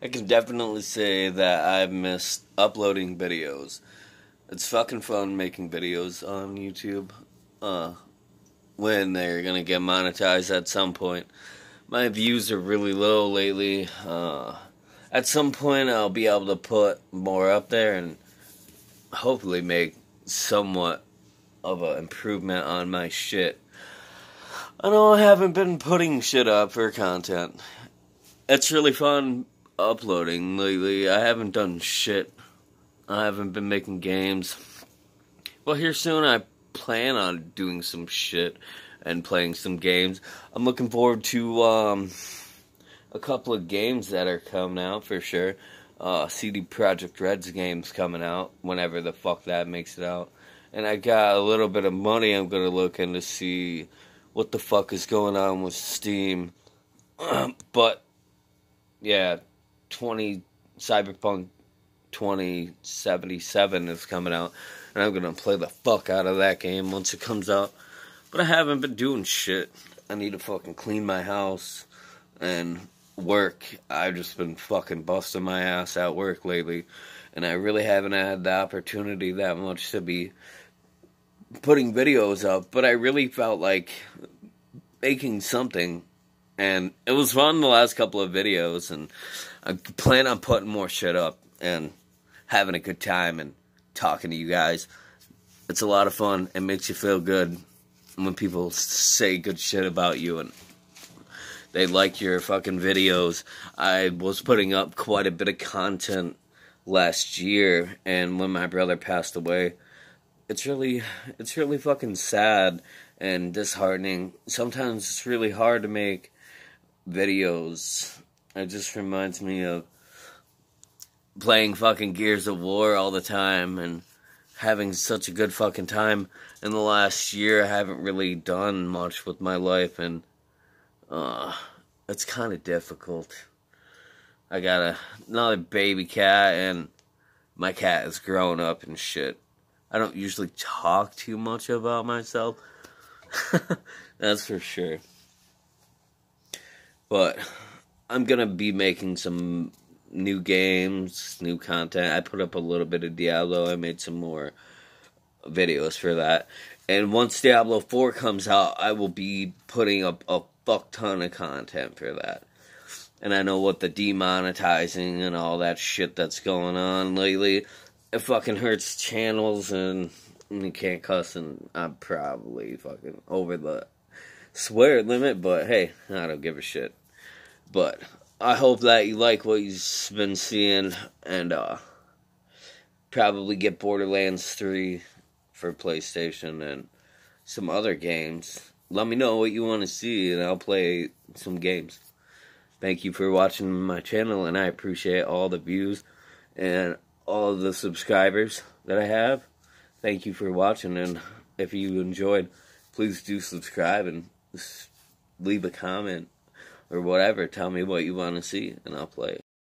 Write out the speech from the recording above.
I can definitely say that I've missed uploading videos. It's fucking fun making videos on YouTube. When they're gonna get monetized at some point. My views are really low lately. At some point I'll be able to put more up there and hopefully make somewhat of an improvement on my shit. I know I haven't been putting shit up for content. It's really fun uploading lately. I haven't done shit. I haven't been making games. Well, here soon I plan on doing some shit and playing some games. I'm looking forward to a couple of games that are coming out for sure. CD Projekt Red's game's coming out whenever the fuck that makes it out. And I got a little bit of money I'm gonna look in to see what the fuck is going on with Steam. But yeah, Cyberpunk 2077 is coming out, and I'm gonna play the fuck out of that game once it comes out. But I haven't been doing shit. I need to fucking clean my house and work. I've just been fucking busting my ass at work lately, and I really haven't had the opportunity that much to be putting videos up, but I really felt like making something, and it was fun the last couple of videos, and I plan on putting more shit up and having a good time and talking to you guys. It's a lot of fun. It makes you feel good when people say good shit about you and they like your fucking videos. I was putting up quite a bit of content last year, and when my brother passed away, it's really fucking sad and disheartening. Sometimes it's really hard to make videos. It just reminds me of playing fucking Gears of War all the time and having such a good fucking time. In the last year, I haven't really done much with my life, and it's kind of difficult. I got another baby cat, and my cat is growing up and shit. I don't usually talk too much about myself. That's for sure. But I'm gonna be making some new games, new content. I put up a little bit of Diablo. I made some more videos for that. And once Diablo 4 comes out, I will be putting up a fuck ton of content for that. And I know what the demonetizing and all that shit that's going on lately, it fucking hurts channels, and you can't cuss, and I'm probably fucking over the swear limit, but hey, I don't give a shit. But I hope that you like what you've been seeing, and probably get Borderlands 3 for PlayStation and some other games. Let me know what you want to see, and I'll play some games. Thank you for watching my channel, and I appreciate all the views and all the subscribers that I have. Thank you for watching, and if you enjoyed, please do subscribe and leave a comment or whatever. Tell me what you want to see, and I'll play it.